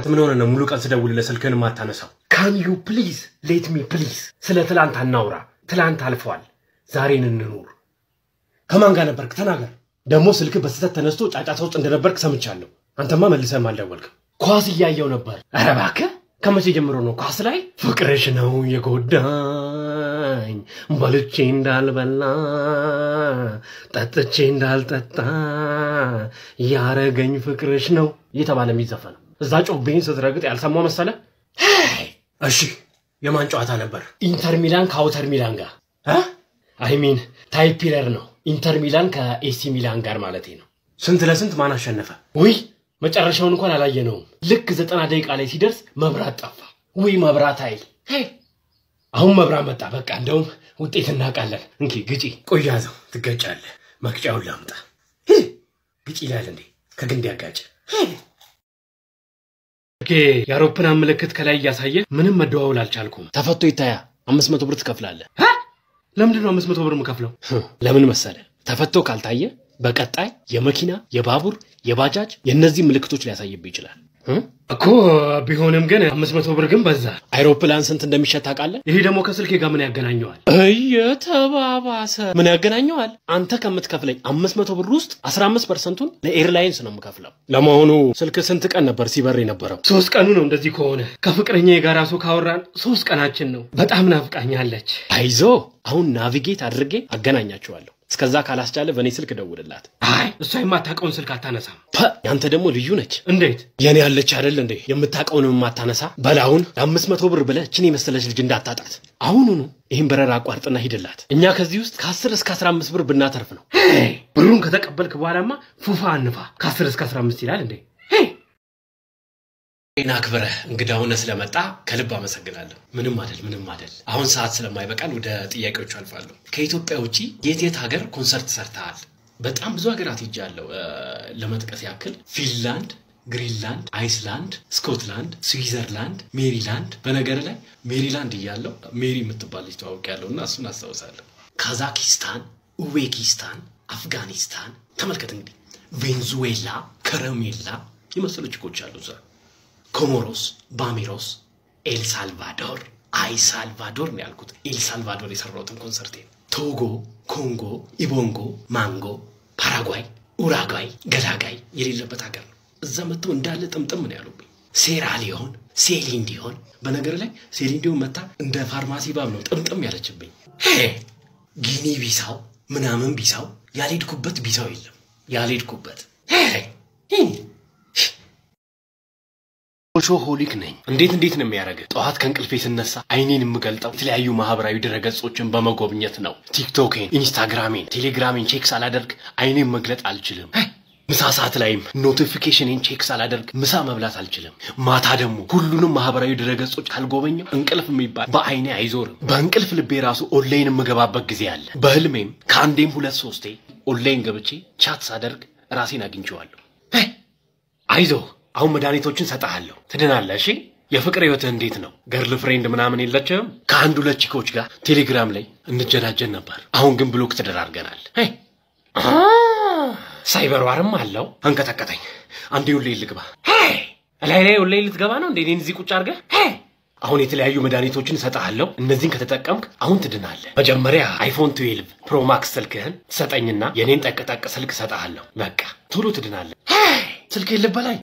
ምን ሆነ ነው ሙሉ ቀን ስደውልልህ ስልክህን ማታነሳው? Can you please let me please ስለ ትላንት አናውራ ትላንት አልፏል ዛሬን እንኑር ከማን ጋር ነበርክ ተናገር ደሞ ስልክ በስተት ተነስቶ ጫጫታ ውስጥ እንደነበርክ ሰምቻለሁ አንተማ መልሰህ አልደወልክም ኳስ እያየው ነበር ኧረ እባክህ ከመቼ ጀምሮ ነው ኳስ ላይ ፍቅርሽ ነው የጎዳኝ በልቼ እንዳልበላ ጠጥቼ እንዳልጠጣ ያረገኝ ፍቅርሽ ነው እየተባለ የሚዘፈነው እዛ ጮቤን ስትረግጥ ያልሰማው መሰለ እሺ የማን ጨዋታ ነበር ኢንተር ሚላን ከአውተር ሚላን ጋር I mean ታይፒለር ነው ኢንተር ሚላን ከኤሲ ሚላን ጋር ማለቴ ነው ስንት ለስንት ማን አሸነፈ ወይ መጨረሻውን እንኳን አላየነው ልክ 90 ደቂቃ ላይ ሲደርስ መብራት ጠፋ ወይ መብራት አይል አሁን መብራት መጣ በቃ እንደውም ውጤት እናቃለን እንኪ ግጪ ቆያዘው ትገጫለህ መቅጫውን ላምጣ ግጪ ይላል እንዴ ከግንድ ያጋጭ ኦኬ የአውሮፕላን ምልክት ከላይ ያሳየ ምንም መደዋወል አልቻልኩም ተፈቶ ይታያ 500 ብር ትከፍላለህ ለምንድን ነው 500 ብር መከፍለው ለምን መሰለ ተፈቶ ካልታየ በቀጣይ የመኪና የባቡር የባጃጅ የነዚህ ምልክቶች ሊያሳይብ ይችላል እኮ ቢሆንም ግን 500 ብር ግን በዛ አይሮፕላን ስንት እንደሚሸጥ ታውቃለህ ይሄ ደግሞ ከስልኬ ጋር ምን ያገናኘዋል እየተባባሰ ምን ያገናኘዋል አንተ ከምትከፍለኝ 500 ብር ውስጥ 15%ን ለኤርላይንስ ነው የምከፍለው ለማሆኑ ስልክ ስንት ቀን ነበር ሲበር የነበረው 3 ቀኑ ነው እንደዚህ ከሆነ ከፍቅረኛዬ ጋር ራሱ ካወራን 3 ቀናችን ነው በጣም ናፍቃኛለች አይዞ አሁን ናቪጌት አድርጌ አገናኛቸዋለሁ እስከዛ ካላስቻለ በኔ ስልክ ደውልላት አይ እሷ የማታቀውን ስልክ አታነሳም ያንተ ደግሞ ልዩ ነች እንዴት የኔ ያለች አይደል እንዴ የምታቀውን የማታነሳ በላውን 500 ብር ብለ እቺን የመሰለች ልጅ እንዳታጣት አሁኑኑ ይሄን በረራ አቋርጥና ሂድላት እኛ ከዚህ ውስጥ ከ10 እስከ 15 ብር ብናተርፍ ነው ብሩን ከተቀበልክ በኋላማ ፉፋ አንፋ ከ10 እስከ 15 ይላል እንዴ ናክበረ እንግዳውነ ስለመጣ ከልብ አመሰግናለሁ ምንም አይደል አሁን ሰዓት ስለማይበቃን ወደ ጥያቄዎቹ አልፋለሁ ከኢትዮጵያ ውጪ የት ሀገር ኮንሰርት ሰርተሃል በጣም ብዙ ሀገራት ይጃለው ለመጥቀስ ያክል ፊንላንድ ግሪንላንድ አይስላንድ ስኮትላንድ ስዊዘርላንድ ሜሪላንድ በነገር ላይ ሜሪላንድ ይያለው ሜሪ የምትባል ልጅ ተዋውቂያለሁና እሱን አስተዋውሳለሁ ካዛኪስታን ኡዝቤኪስታን አፍጋኒስታን ተመልከት እንግዲህ ቬንዙዌላ ከረሜላ የመሰሉ ችኮች አሉ እዛ ኮሞሮስ ባሚሮስ ኤል ሳልቫዶር አይ ሳልቫዶር ነው ያልኩት ኤል ሳልቫዶር የሰራውትን ኮንሰርት ቶጎ ኮንጎ ኢቦንጎ ማንጎ ፓራጓይ ኡራጓይ ገላጋይ የሌለበት ሀገር ነው እዛ መጥቶ እንዳለ ጥምጥም ነው ያሉብኝ ሴራሊዮን ሴሊንዲዮን በነገር ላይ ሴሊንዲዮን መጣ እንደ ፋርማሲ ባብ ነው ጥምጥም ያለችብኝ ጊኒ ቢሳው ምናምን ቢሳው ያልሄድኩበት ቢሳው የለም ያልሄድኩበት ሾሆሊክ ነኝ እንዴት ነው የሚያረጋግ ጧት ከንቅልፌ ስነሳ አይኔን የምገልጠው የተለያዩ ማህበራዊ ድረገጾችን በመጎብኘት ነው ቲክቶክን ኢንስታግራምን ቴሌግራምን ቼክ ሳላደርግ አይኔን መግለጥ አልችልም ምሳ ሰዓት ላይም ኖቲፊኬሽንን ቼክ ሳላደርግ ምሳ መብላት አልችልም ማታ ደግሞ ሁሉንም ማህበራዊ ድረገጾች ካልጎበኘው እንቅልፍ የሚባል በአይኔ አይዞርም በእንቅልፍ ልቤ ራሱ ኦንላይን የምገባበት ጊዜ አለ በህልሜም ከአንዴም 2-3 ኦንላይን ገብቼ ቻት ሳደርግ ራሴን አግኝቼዋለሁ አይዞ አሁን መድኃኒቶችን ሰጣለሁ ትድናለህ እሺ የፍቅር ህይወት እንዴት ነው ገርል ፍሬንድ ምናምን የለችም ከአንድ ሁለት ቺኮች ጋር ቴሌግራም ላይ እንጀናጀን ነበር አሁን ግን ብሎክ ተደራርገናል ሳይበር ዋርም አለው አንከተከተኝ አንዴ ሁሌ ልግባ ላይ ሁሌ ልትገባ ነው እንዴ እኔን እዚህ ቁጭ አድርገህ አሁን የተለያዩ መድኃኒቶችን ሰጣለሁ እነዚህን ከተጠቀምክ አሁን ትድናለህ መጀመሪያ አይፎን 12 ፕሮ ማክስ ስልክህን ሰጠኝና የኔን ጠቅጠቅ ስልክ ሰጣለሁ በቃ ቶሎ ትድናለህ ስልክ የለበላይ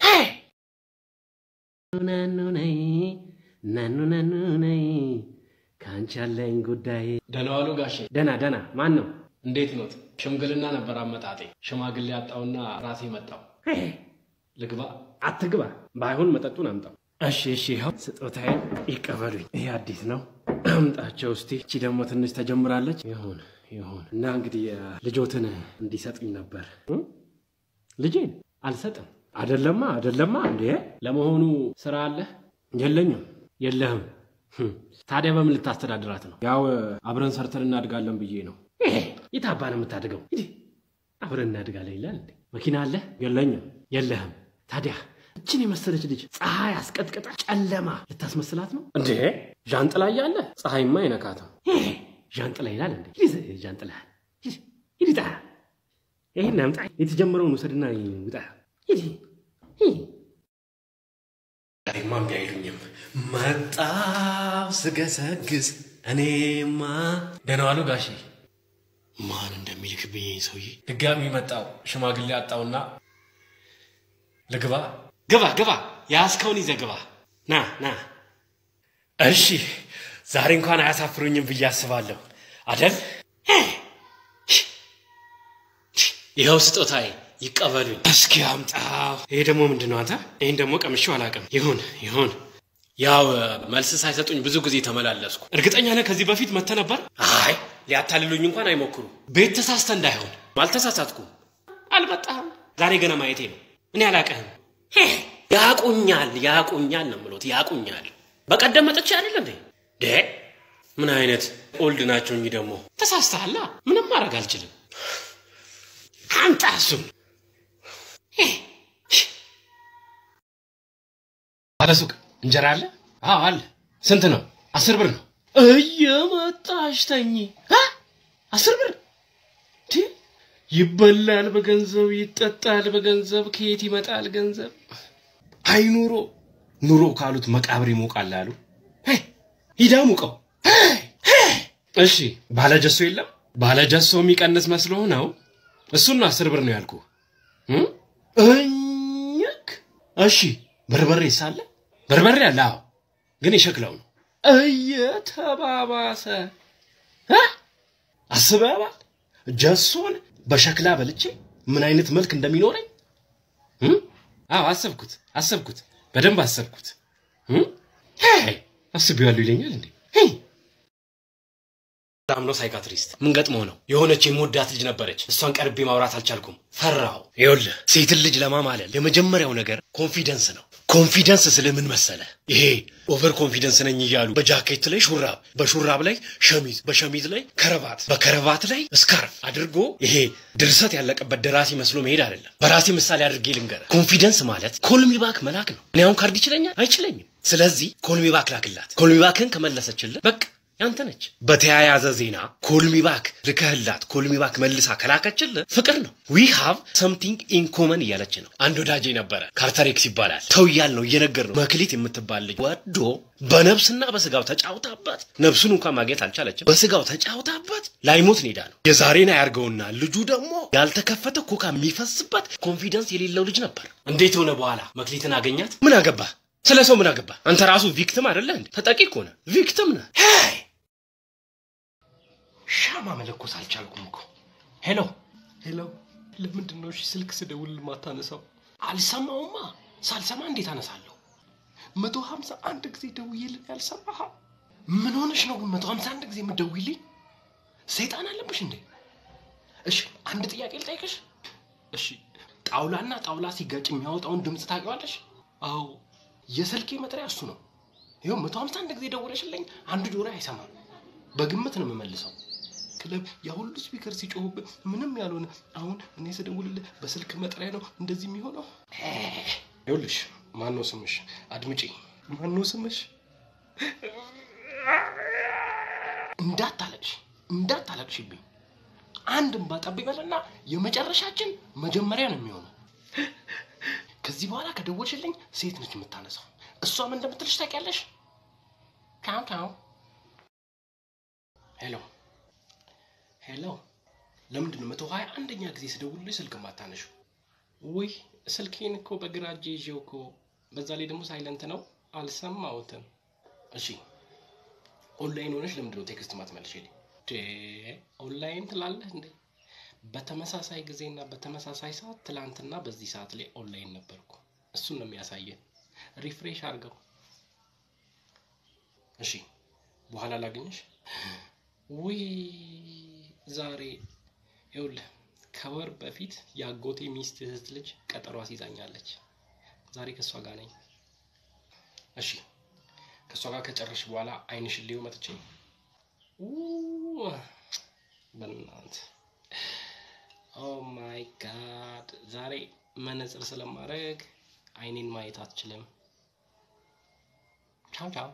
ናኑናኑናይ ካንቺ ያለኝ ጉዳይ ደህና ዋሉ ጋሼ ደህና ማን ነው እንዴት ነው ሽምግልና ነበር አመጣጤ ሽማግሌ ያጣውና ራሴ መጣው ልግባ አትግባ ባይሆን መጠጡን አምጣው እሺ ይሄው ስጦታዬን ይቀበሉኝ ይሄ አዲስ ነው አምጣቸው እስቲ እቺ ደግሞ ትንሽ ተጀምራለች ይሁን እና እንግዲህ ልጆትን እንዲሰጥኝ ነበር ልጄን አልሰጥም አይደለማ እንዴ ለመሆኑ ስራ አለ የለህም ታዲያ በምን ልታስተዳድራት ነው ያው አብረን ሰርተን እናድጋለን ብዬ ነው ይታባን የምታድገው አብረን እናድጋለን ይላል እንዴ መኪና አለ የለህም ታዲያ እቺን የመሰለች ልጅ ፀሐይ አስቀጥቅጣ ጨለማ ልታስመስላት ነው እንዴ ጃንጥላ ያለ ፀሐይማ አይነካታም ጃንጥላ ይላል እንዴ ጃንጥላ ይዲታ ይሄን አምጣ የተጀመረውን ወሰድና ይውጣ ይዲ ማን ቢያይሉኝም መጣው ስገሰግስ እኔማ ደህና ዋሉ ጋሼ ማን እንደሚልክብኝ ሰውዬ ድጋሚ መጣው ሽማግሌ አጣውና ለግባ ግባ ያስከውን ይዘግባ ና እሺ ዛሬ እንኳን አያሳፍሩኝም ብዬ አስባለሁ አይደል ይሄው ስጦታዬ ይቀበሉኝ እስኪ አምጣው ይሄ ደግሞ ምንድነው አንተ ይሄን ደግሞ ቀምሼው አላቀም ይሁን ያው መልስ ሳይሰጡኝ ብዙ ጊዜ ተመላለስኩ እርግጠኛ ነህ ከዚህ በፊት መተ ነበር አይ ሊያታልሉኝ እንኳን አይሞክሩ ቤት ተሳስተ እንዳይሆን ማልተሳሳትኩም አልመጣም ዛሬ ገና ማየቴ ነው እኔ አላቀህም ያቁኛል ነው ምሎት ያቁኛል በቀደም መጥቼ አይደል እንዴ ምን አይነት ኦልድ ናቸው እንጂ ደግሞ ተሳስተሃል ምንም ማድረግ አልችልም አንታሱ አለሱቅ እንጀራ አለ አዎ አለ ስንት ነው 10 ብር ነው እየመጣሽ ተኝ 10 ብር ይበላል በገንዘብ ይጠጣል በገንዘብ ከየት ይመጣል ገንዘብ አይ ኑሮ ካሉት መቃብር ይሞቃል አሉ ይዳሙቀው እሺ ባለጀሶ የለም ባለጀሶ የሚቀንስ መስሎ ነው እሱና 10 ብር ነው ያልኩ እኛክ እሺ በርበሬ ሳለ በርበሬ አለ አዎ ግን ይሸክላው ነው እየተባባሰ አስበባ ጀሶን በሸክላ በልቼ ምን አይነት መልክ እንደሚኖረኝ አዎ አሰብኩት በደንብ አሰብኩት አስቢያለሁ ይለኛል እንዴ ታምኖ ሳይካትሪስት ምን ገጥሞ ነው የሆነች የሞዳት ልጅ ነበረች እሷን ቀርቤ ማውራት አልቻልኩም ፈራው ይኸውልህ ሴት ልጅ ለማማለል የመጀመሪያው ነገር ኮንፊደንስ ነው ኮንፊደንስ ስለምን መሰለ ይሄ ኦቨር ኮንፊደንስ ነኝ ይያሉ በጃኬት ላይ ሹራብ በሹራብ ላይ ሸሚዝ በሸሚዝ ላይ ከረባት በከረባት ላይ ስካርፍ አድርጎ ይሄ ድርሰት ያለቀበት ደራሲ መስሎ መሄድ አይደለም በራሴ ምሳሌ አድርጌ ልንገር ኮንፊደንስ ማለት ኮልሚ ባክ መላክ ነው እኔ አሁን ካርድ ይችላልኛ አይችልኝም ስለዚህ ኮልሚ ባክ ላክላት ኮልሚ ባክን ከመለሰችልህ በቃ ያንተ ነች በተያያዘ ዜና ኮልሚ ባክ ልከህላት ኮልሚ ባክ መልሳ ከላከችልህ ፍቅር ነው we have something in common እያለች ነው አንድ ወዳጄ ነበረ ካርተር-X ይባላል ተውያል ነው እየነገር ነው መክሊት የምትባል ልጅ ወዶ በነፍስና በስጋው ተጫውታበት ነፍሱን እንኳን ማግኘት አልቻለችም በስጋው ተጫውታበት ላይሞት ኔዳ ነው የዛሬና ያርገውና ልጁ ደግሞ ያልተከፈተ ኮካ የሚፈስበት ኮንፊደንስ የሌለው ልጅ ነበር እንዴት ሆነ በኋላ መክሊትን አገኛት ምን አገባ ስለሰው ምን አገባ አንተ ራሱ ቪክቲም አይደለ እንዴ ተጠቂ እኮ ነህ ቪክቲም ነህ ሻማ መለኮስ አልቻልኩም እኮ ሄሎ ለምንድነው እሺ ስልክ ስደውል ማታነሳው አልሰማውማ ሳልሰማ እንዴት አነሳለሁ 151 ጊዜ ደውዬልኝ ያልሰማህ ምን ሆነሽ ነው 151 ጊዜ የምትደውይልኝ ሰይጣን አለብሽ እንዴ እሺ አንድ ጥያቄ ልጠይቅሽ እሺ ጣውላና ጣውላ ሲጋጭ የሚያወጣውን ድምጽ ታውቂዋለሽ አዎ የስልኬ መጥሪያ እሱ ነው ይሄው 151 ጊዜ ደውለሽልኝ አንድ ጆሮ አይሰማም በግምት ነው የምመልሰው ክለብ ያሁሉ ስፒከር ሲጮህብ ምንም ያልሆነ አሁን እኔ ስደውልልህ በስልክ መጥሪያ ነው እንደዚህ የሚሆነው ይኸውልሽ ማነው ስምሽ አድምጪ ማነው ስምሽ እንዳታለቅሽብኝ አንድም ባጣብቀልና የመጨረሻችን መጀመሪያ ነው የሚሆነው ከዚህ በኋላ ከደወልሽልኝ ሴት ነች የምታነሳው እሷም እንደምትልሽ ታውቂያለሽ ካው ሄሎ ለምንድነው 121ኛ ጊዜ ስደውልልሽ ስልክ ማታነሹ ወይ ስልኬን እኮ በግራጄ ይዤው እኮ በዛ ላይ ደግሞ ሳይለንት ነው አልሰማውትም እሺ ኦንላይን ሆነሽ ለምንድነው ቴክስት ማትመልሽልኝ ኦንላይን ትላለህ እንዴ በተመሳሳይ ጊዜና በተመሳሳይ ሰዓት ትላንትና በዚህ ሰዓት ላይ ኦንላይን ነበርኩ እሱን ነው የሚያሳየን ሪፍሬሽ አድርገው እሺ በኋላ ላግኝሽ ወይ ዛሬ ይኸውልህ ከወር በፊት ያጎቴ ሚስት እህት ልጅ ቀጠሮ አስይዛኛለች ዛሬ ከሷ ጋር ነኝ እሺ ከሷ ጋር ከጨረሽ በኋላ አይንሽን ሊው መጥቼ በእናት ኦ ማይ ጋድ ዛሬ መነጽር ስለማረግ አይኔን ማየት አትችልም ቻው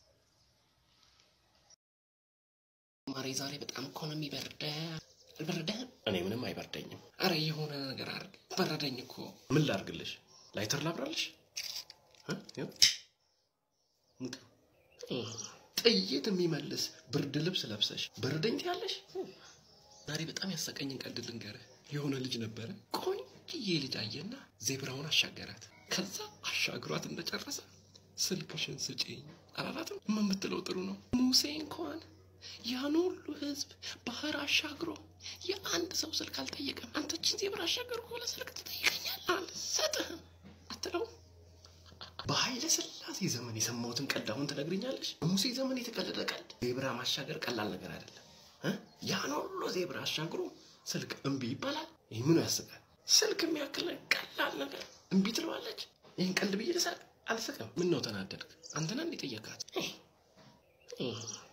ማሬ ዛሬ በጣም ኢኮኖሚ በርደ አልበረደ እኔ ምንም አይበርደኝም አረ የሆነ ነገር አርግ በረደኝ እኮ ምን ላርግልሽ ላይተር ላብራልሽ ሙት ጥይት የሚመልስ ብርድ ልብስ ለብሰሽ ብርደኝ ትያለሽ ዛሬ በጣም ያሳቀኝን ቀልድ ልንገርህ የሆነ ልጅ ነበረ ቆንጆዬ ልጅ አየና ዜብራውን አሻገራት ከዛ አሻግሯት እንደጨረሰ ስልክሽን ስጪኝ አላላትም ምን ብትለው ጥሩ ነው ሙሴ እንኳን ያን ሁሉ ህዝብ ባህር አሻግሮ የአንድ ሰው ስልክ አልጠየቀም አንተችን ዜብራ አሻገርኩ ብለህ ስልክ ትጠይቀኛለህ አልሰጥህም አትለው በኃይለ ሥላሴ ዘመን የሰማሁትን ቀልድ አሁን ትነግሪኛለሽ ሙሴ ዘመን የተቀለደ ቀልድ ዜብራ ማሻገር ቀላል ነገር አይደለም ያን ሁሉ ዜብራ አሻግሮ ስልክ እምቢ ይባላል ይሄ ምን ያስቃል ስልክ የሚያክል ቀላል ነገር እምቢ ትለዋለች ይሄን ቀልድ ብዬ ልሳቅ አልሰቀም ምን ነው ተናደድክ አንተና እንዴ ጠየቃት